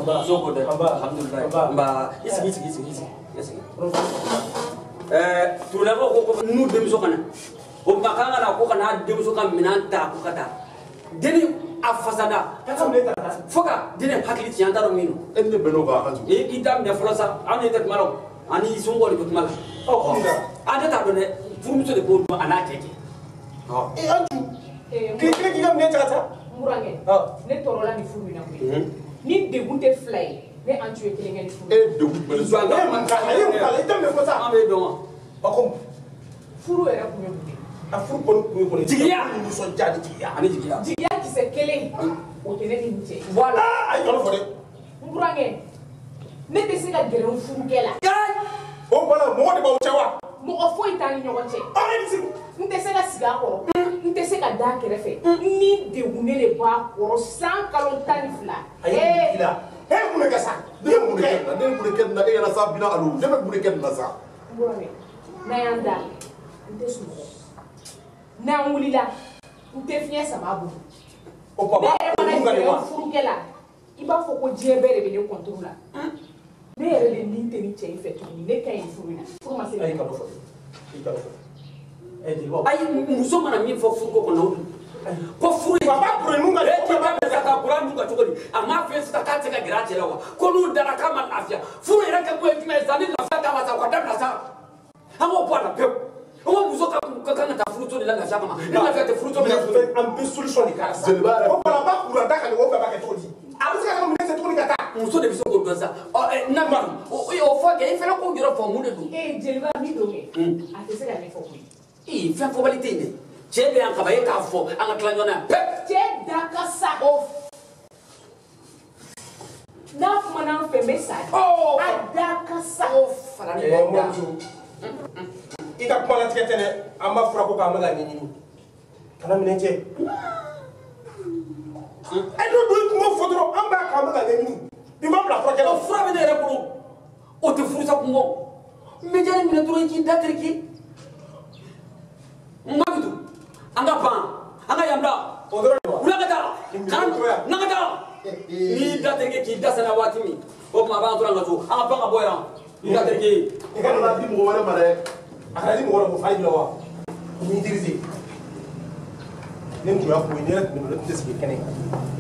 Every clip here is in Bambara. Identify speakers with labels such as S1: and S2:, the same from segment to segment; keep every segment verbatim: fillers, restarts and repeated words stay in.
S1: Soko de. Alhamdulillah. Ba isi isi isi isi. Isi. Eh, tu labo ko nu dem so kana. O makanga na ko kana dem so kan minanta ko kata. Deni afasada. Foka deni hakili ti andaro mino.
S2: Enne benoga hanju.
S1: E idam ne flasa ani tek malo. Ani songo ni kutmala. Oh, ada ta done furu so de bo ana teke.
S2: Ah.
S3: E hanju. Ki ki ki gam ne tata.
S4: Murange. Ne torola ni furu na ko. Ni degunte fly. Ne antu e kelenge ni furu.
S2: E de gut bele so.
S3: E man ka ayi ko ala itam ne ko sa.
S1: Ambe don.
S3: Bakom.
S4: Furu era ko me.
S3: A furu ko ko ko.
S1: Jigiya
S3: ni so jadi jigiya.
S1: Ani jigiya.
S4: Jigiya ki se kele. O tene ni nche.
S1: Voilà.
S3: Ayi ko fo de.
S4: Murange. Ne te se ka gere un furu kela.
S3: O bala mo de ba o chewa.
S4: Mo ofo itani nyogon che.
S3: Ari ni sigu.
S4: Nte se ka siga koro. Nte se ka da kerefe. Ni degune le ba koro san kalon tani fla.
S3: Ayi ila. He mun ka sa.
S2: Ne mun ken na, ne mun ken na e yana sa bina alu. Ne mun ken na sa.
S4: Murange. Na yanda. Nte su. Na wulila. Nte fiye sama bu.
S3: O papa.
S4: Ne mana gere un furu kela. Iba fo ko jebe re be ne contrôle la. Ne yɛrɛ de nin tɛ ni cɛ in fɛ tuguni ne ka ɲi furu in na furu ma se
S3: ayi ka dɔ fɔ i ka dɔ fɔ ɛ jeliba
S1: Ayi muso mana min fɔ furu ko kɔnɔ o ko furu in
S3: baba kure nun ka
S1: e ti ba bɛ ka bura nun ka cogo di a ma fɛn sisan k'a tɛ ka gɛrɛ a cɛ la wa ko n'u dara k'a ma lafiya furu yɛrɛ kɛ ko ye jumɛn ye sa ni lafiya t'a la sa o ka dabila sa an k'o bɔ a la pewu o ko muso ka ka kan ka taa furuso de la lafiya kama ni lafiya tɛ furuso min na
S3: an bɛ solution de k'a la sa
S2: Jeliba yɛrɛ.
S3: o fana b'a kura da ka nin o fɛ b'a kɛ cogo di a bɛ se ka kɛ mun se tuguni ka taa
S1: muso de bɛ se k'o dɔn sa ɔ ɛ na ma o o fɔ kɛ i fana k'o yɔrɔ fɔ mun de don
S4: ee jeliba min don kɛ a tɛ se ka ɲɛfɔ koyi
S1: ee fɛn fɔbali tɛ yen dɛ cɛ bɛ yan kaba e k'a fɔ an ka tila ɲɔgɔn na yan pɛp
S4: cɛ da ka sa o n'a kumana an fɛ n bɛ sa
S1: Oh.
S4: a da ka sa
S1: o fara ni
S3: ɛ
S1: ɲɔgɔn
S3: mo
S1: kan
S3: muso i ka kuma latigɛ tɛ dɛ an b'a fura ko k'an bɛ ka ɲɛɲini kana minɛ cɛ ɛ n'o don i kun b'o fɔ dɔrɔn an b'a k'an bɛ ka ɲɛɲini i ma bila furakɛla
S1: o fura bɛ ne yɛrɛ bolo o tɛ furusa kun bɔ n bɛ jɛni minɛ dɔrɔn i k'i da tereke n ma bitu an ka ban an ka yan bila
S3: o dɔrɔn de wa
S1: wula ka taa kana n'an ka taa n'i da tereke k'i da sɛnɛ waati min o tuma a b'an tora an ka so an ka ban ka bɔ yan i da tereke
S2: I ka na di mɔgɔ wɛrɛ ma dɛ.
S3: a kana di mɔgɔ wɛrɛ ma fa jira wa ni dirisi ne tun y'a fɔ ne yɛrɛ tun bɛ ne tun tɛ sigi kɛnɛ kan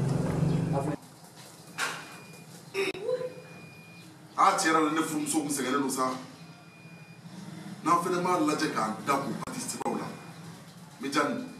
S2: A tiɲɛ yɛrɛ la ne furumuso kun sɛgɛnnen don sa. N'an fɛnɛ m'a lajɛ k'an da k'u pati sɛbɛnw la. N bɛ jani.